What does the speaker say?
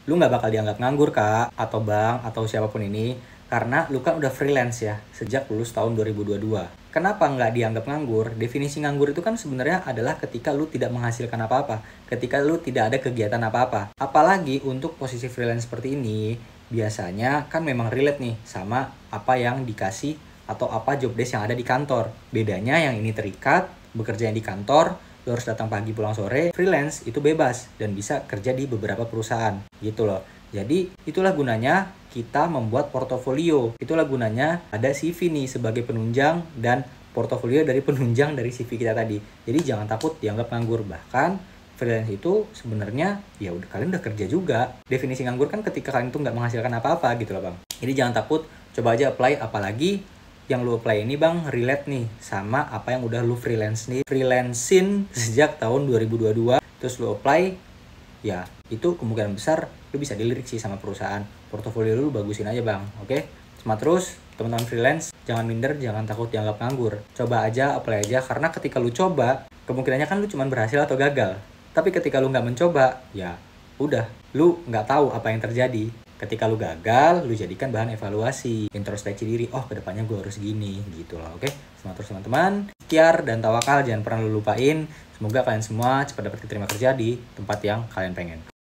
lu nggak bakal dianggap nganggur kak, atau bang, atau siapapun ini, karena lu kan udah freelance ya, sejak lulus tahun 2022. Kenapa nggak dianggap nganggur? Definisi nganggur itu kan sebenarnya adalah ketika lu tidak menghasilkan apa-apa, ketika lu tidak ada kegiatan apa-apa. Apalagi untuk posisi freelance seperti ini, biasanya kan memang relate nih sama apa yang dikasih atau apa job desk yang ada di kantor. Bedanya yang ini terikat, bekerja yang di kantor, lu harus datang pagi pulang sore. Freelance itu bebas dan bisa kerja di beberapa perusahaan gitu loh. Jadi itulah gunanya kita membuat portofolio. Itulah gunanya ada CV nih sebagai penunjang dan portofolio dari penunjang dari CV kita tadi. Jadi jangan takut dianggap nganggur. Bahkan freelance itu sebenarnya ya udah, kalian udah kerja juga. Definisi nganggur kan ketika kalian tuh nggak menghasilkan apa-apa gitu loh bang. Jadi jangan takut, coba aja apply. Apalagi yang lu apply ini bang relate nih sama apa yang udah lu freelancing sejak tahun 2022. Terus lu apply, ya itu kemungkinan besar lu bisa dilirik sih sama perusahaan. Portofolio lu bagusin aja bang, oke? Semangat terus teman-teman freelance, jangan minder, jangan takut dianggap nganggur. Coba aja, apply aja, karena ketika lu coba, kemungkinannya kan lu cuma berhasil atau gagal. Tapi ketika lu nggak mencoba, ya udah, lu nggak tahu apa yang terjadi. Ketika lu gagal, lu jadikan bahan evaluasi, introspeksi diri, oh kedepannya gue harus gini, gitu loh, oke? Semangat terus teman-teman, ikhtiar dan tawakal jangan pernah lu lupain. Semoga kalian semua cepat dapat keterima kerja di tempat yang kalian pengen.